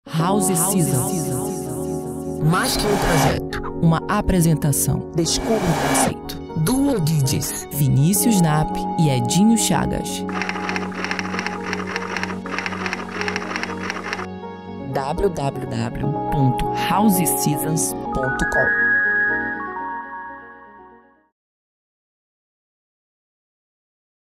House Seasons. Mais que um projeto, Uma apresentação. descubra o conceito. Duo DJs. Vinícius Nap e Edinho Chagas. www.houseseasons.com